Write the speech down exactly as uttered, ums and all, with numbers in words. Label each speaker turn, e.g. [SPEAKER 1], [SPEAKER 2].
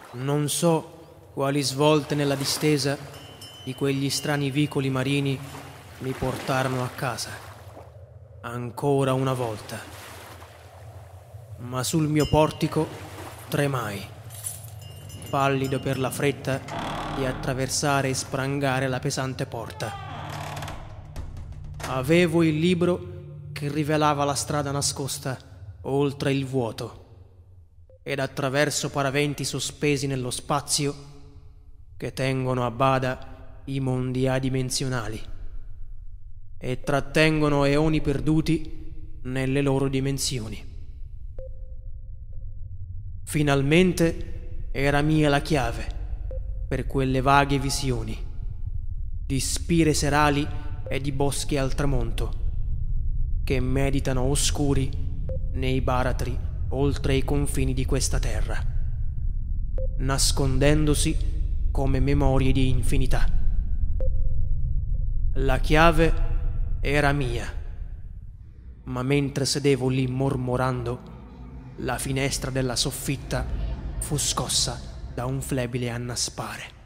[SPEAKER 1] Non so quali svolte nella distesa di quegli strani vicoli marini mi portarono a casa, ancora una volta. Ma sul mio portico tremai, pallido per la fretta di attraversare e sprangare la pesante porta. Avevo il libro che rivelava la strada nascosta oltre il vuoto, ed attraverso paraventi sospesi nello spazio che tengono a bada i mondi adimensionali e trattengono eoni perduti nelle loro dimensioni. Finalmente era mia la chiave per quelle vaghe visioni di spire serali e di boschi al tramonto che meditano oscuri nei baratri oltre i confini di questa terra, nascondendosi come memorie di infinità. La chiave era mia, ma mentre sedevo lì mormorando, la finestra della soffitta fu scossa da un flebile annaspare.